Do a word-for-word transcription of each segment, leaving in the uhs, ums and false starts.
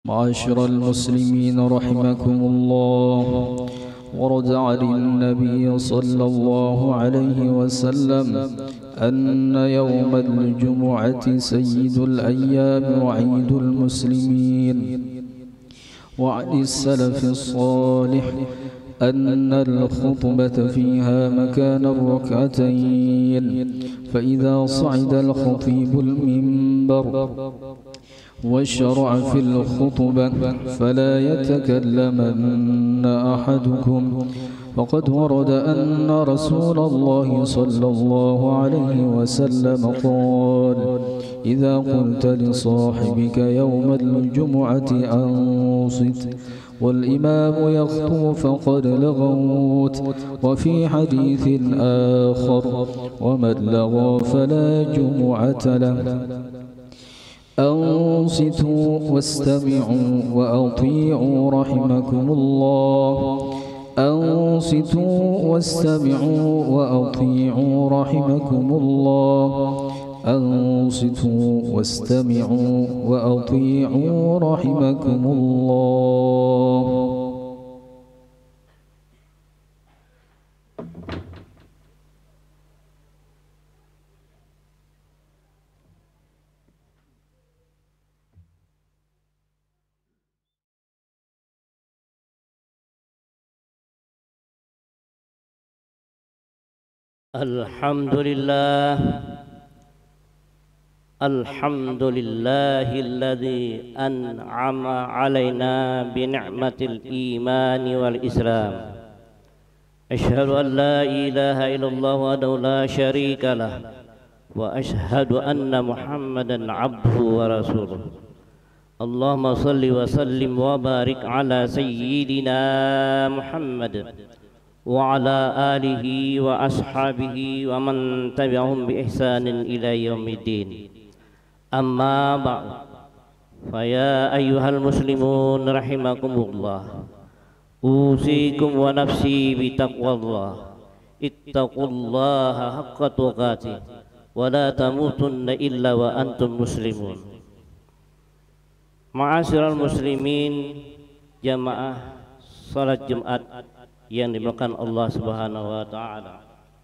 معاشر المسلمين رحمكم الله، ورد عن النبي صلى الله عليه وسلم أن يوم الجمعة سيد الأيام وعيد المسلمين. وعن السلف الصالح أن الخطبة فيها مكان الركعتين، فإذا صعد الخطيب المنبر والشرع في الخطبة فلا يتكلمن أحدكم، فقد ورد أن رسول الله صلى الله عليه وسلم قال: إذا قلت لصاحبك يوم الجمعة أنصت والإمام يخطب فقد لغوت. وفي حديث آخر: ومن لغى فلا جمعة له. أنصتوا واستمعوا وأطيعوا رحمكم الله. أنصتوا واستمعوا وأطيعوا رحمكم الله. أنصتوا واستمعوا وأطيعوا رحمكم الله. Alhamdulillah, Alhamdulillahilladzi an'ama alaina bi ni'matil imani wal islam. Asyhadu an la ilaha illallah wahdahu la syarika lah, wa asyhadu anna Muhammadan abduhu wa rasuluh. Allahumma salli wa sallim wa barik ala sayyidina Muhammad wa ala alihi wa ashabihi wa man tabi'ahum bi ihsanin ila yaumiddin. Amma ba'd, fa ya ayyuhal muslimun rahimakumullah, usikum wa nafsi bi taqwallah. Ittaqullaha haqqa tuqatih wa la tamutunna illa wa antum muslimun. Ma'asyiral muslimin, jamaah salat Jumat yang dimuliakan Allah Subhanahu wa taala.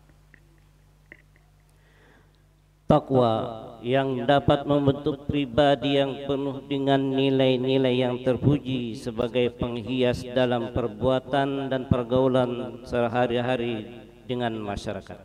Takwa yang dapat membentuk pribadi yang penuh dengan nilai-nilai yang terpuji sebagai penghias dalam perbuatan dan pergaulan sehari-hari dengan masyarakat.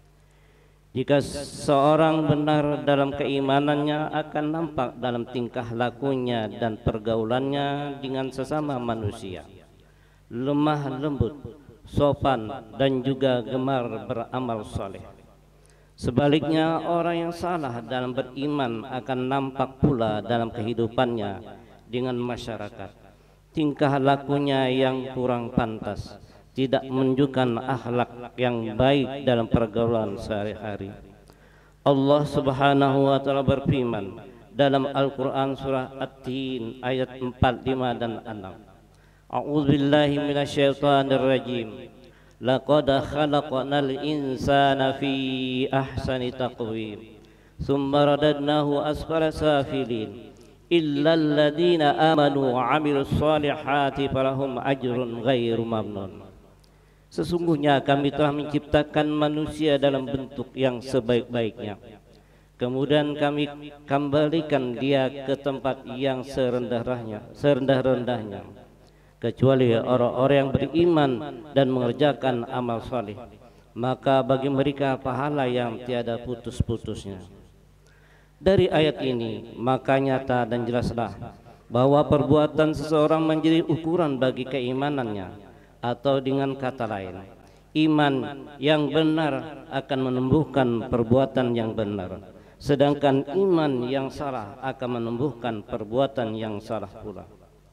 Jika seorang benar dalam keimanannya, akan nampak dalam tingkah lakunya dan pergaulannya dengan sesama manusia. Lemah lembut, sopan, dan juga gemar beramal soleh. Sebaliknya, orang yang salah dalam beriman akan nampak pula dalam kehidupannya dengan masyarakat. Tingkah lakunya yang kurang pantas, tidak menunjukkan akhlak yang baik dalam pergaulan sehari-hari. Allah Subhanahu wa taala berfirman dalam Al-Qur'an surah At-Tin ayat empat, lima dan enam. A'udzu billahi minasyaitonir rajim. Laqad khalaqnal insana fi ahsani taqwim. Tsumma radadnahu asfala safilin. Illa alladziina aamanu wa 'amilus shalihati falahum ajrun ghairu mamnun. Sesungguhnya kami telah menciptakan manusia dalam bentuk yang sebaik-baiknya. Kemudian kami kembalikan dia ke tempat yang serendah-rendahnya, serendah-rendahnya. Kecuali orang-orang yang beriman dan mengerjakan amal saleh, maka bagi mereka pahala yang tiada putus-putusnya. Dari ayat ini maka nyata dan jelaslah bahwa perbuatan seseorang menjadi ukuran bagi keimanannya, atau dengan kata lain, iman yang benar akan menumbuhkan perbuatan yang benar, sedangkan iman yang salah akan menumbuhkan perbuatan yang salah pula.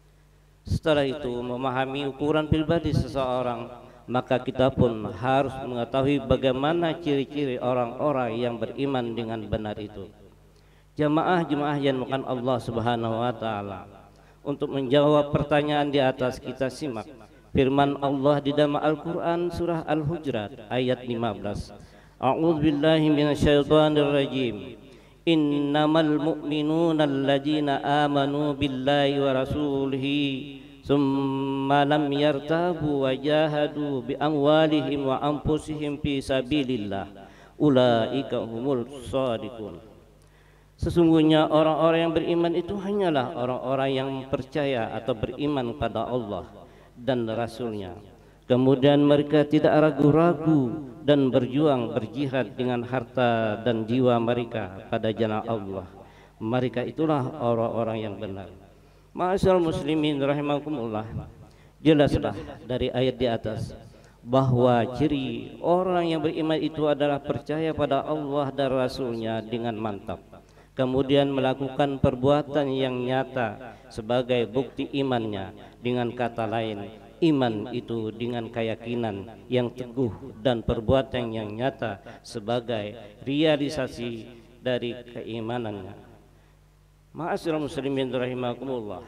Setelah itu, memahami ukuran pribadi seseorang, maka kita pun harus mengetahui bagaimana ciri-ciri orang-orang yang beriman dengan benar itu. Jamaah-jemaah yang dimuliakan Allah Subhanahu wa taala, untuk menjawab pertanyaan di atas, kita simak firman Allah di dalam Al-Qur'an surah Al-Hujurat ayat lima belas. A'udzu billahi minasyaitonir rajim. innamal mu'minuna alladzina amanu billahi wa rasulihi summa lam yartabu wa jahadu bi amwalihim wa anfusihim fi sabilillah ulaika humul shadiqun. Sesungguhnya orang-orang yang beriman itu hanyalah orang-orang yang percaya atau beriman pada Allah dan Rasulnya. Kemudian mereka tidak ragu-ragu dan berjuang berjihad dengan harta dan jiwa mereka pada jalan Allah. Mereka itulah orang-orang yang benar. Ma'asyiral muslimin rahimakumullah. Jelaslah dari ayat di atas bahwa ciri orang yang beriman itu adalah percaya pada Allah dan Rasulnya dengan mantap, kemudian melakukan perbuatan yang nyata sebagai bukti imannya. Dengan kata lain, iman itu dengan keyakinan yang teguh dan perbuatan yang nyata sebagai realisasi dari keimanannya. Ma'asyiral muslimin rahimakumullah.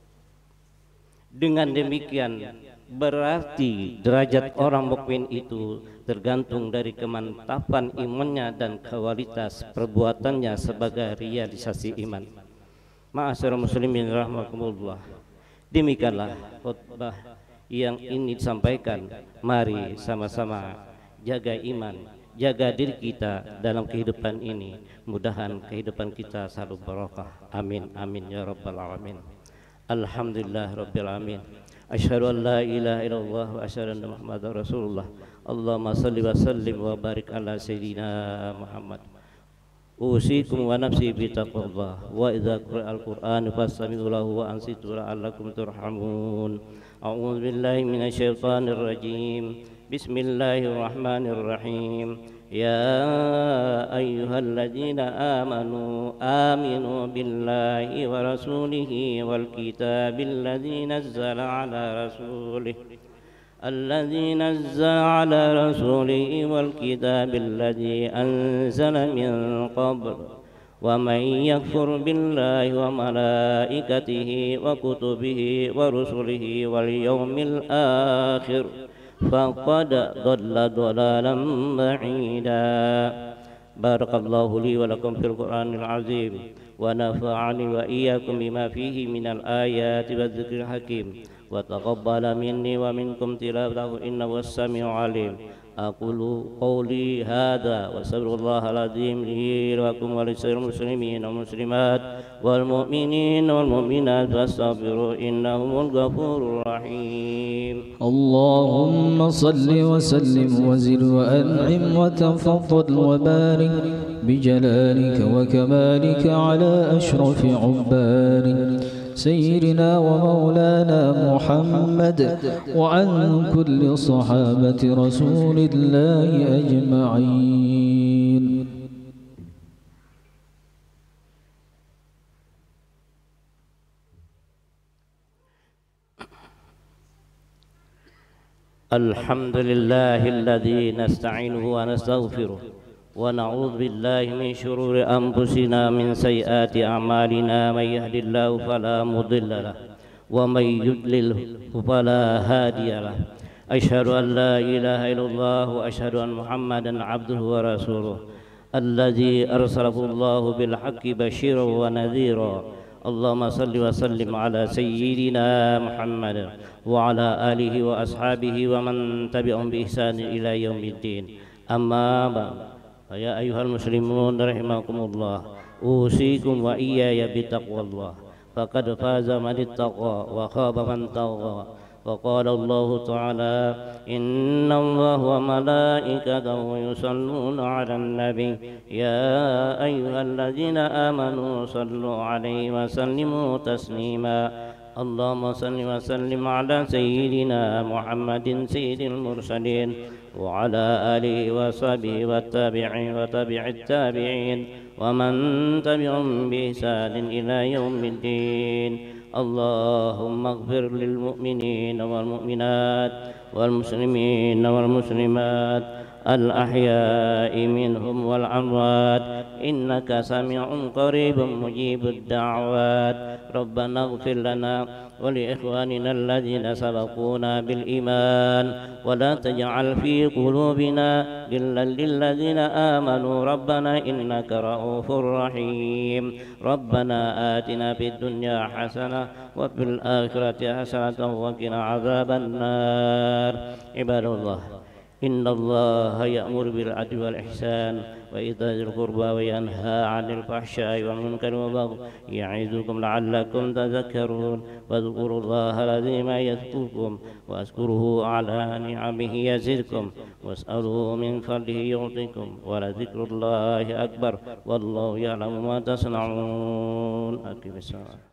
Dengan demikian berarti derajat orang mukmin itu tergantung dari kemantapan imannya dan kualitas perbuatannya sebagai realisasi iman. Ma'asyiral muslimin rahimakumullah. Demikianlah khutbah yang ini disampaikan. Mari sama-sama jaga iman, jaga diri kita dalam kehidupan ini. Mudahan kehidupan kita selalu barokah. Amin amin ya rabbal alamin. Alhamdulillah rabbil alamin. Asyhadu an la ilaha illallah wa asyhadu anna muhammadar rasulullah. Allahumma salli wa sallim wa barik ala sayyidina Muhammad. Usikum wa nafsi bi taqwallah wa idza qira'al qur'an fastami'u lahu wa ansitu la'allakum turhamun. A'udzu billahi minasy syaithanir rajim. Bismillahirrahmanirrahim. Ya ayyuhalladzina amanu aminu billahi wa rasulihi wal kitabil ladzi nazzala ala rasulihi الذي نزل على رسوله والكتاب الذي أنزل من قبل ومن يكفر بالله وملائكته وكتبه ورسله واليوم الآخر فقد ضل ضلالا بعيدا. بارك الله لي ولكم في القرآن العظيم ونفعني وإياكم بما فيه من الآيات والذكر الحكيم وتقبل مني ومنكم تلاوته إنه السميع العليم. أقول قولي هذا وأستغفر الله العظيم لي ولكم ولسائر المسلمين والمسلمات والمؤمنين والمؤمنات فاستغفروه إنه هو الغفور الرحيم. اللهم صل وسلم وزد وأنعم وتفضل وبارك بجلالك وكمالك على أشرف عبادك سيدنا ومولانا محمد وعن كل صحابة رسول الله أجمعين. الحمد لله الذي نستعينه ونستغفره ونعوذ بالله من شرور أنفسنا من سيئات أعمالنا. من يهد الله فلا مضل له ومن يضلل فلا هادي له. أشهد أن لا إله إلا الله وأشهد أن محمدا عبده ورسوله الذي أرسله الله بالحق بشيرا ونذيرا. اللهم صل وسلم على سيدنا محمد وعلى آله وأصحابه ومن تبعهم بإحسان إلى يوم الدين. أما بعد يا أيها المسلمون رحمكم الله أوصيكم وإياي بتقوى الله فقد فاز من اتقى وخاب من طغى. وقال الله تعالى إن الله وملائكته يصلون على النبي يا أيها الذين آمنوا صلوا عليه وسلموا تسليما. اللهم صل وسلم على سيدنا محمد سيد المرسلين وعلى آله وصحبه والتابعين وتابع التابعين ومن تبعهم بإحسان إلى يوم الدين. اللهم اغفر للمؤمنين والمؤمنات والمسلمين والمسلمات الأحياء منهم والأموات إنك سميع قريب مجيب الدعوات. ربنا اغفر لنا ولإخواننا الذين سبقونا بالإيمان ولا تجعل في قلوبنا غلا للذين آمنوا ربنا إنك رؤوف رحيم ربنا آتنا في الدنيا حسنة وفي الآخرة حسنة وقنا عذاب النار عباد الله إن الله يأمر بالعدل والإحسان وإيتاء ذي القربى وينهى عن الفحشاء والمنكر والبغي يعظكم لعلكم تذكرون واذكروا الله العظيم يذكركم واذكروه على نعمه يزدكم واسألوه من فضله يعطيكم ولذكر الله أكبر والله يعلم ما تصنعون. أقم الصلاة.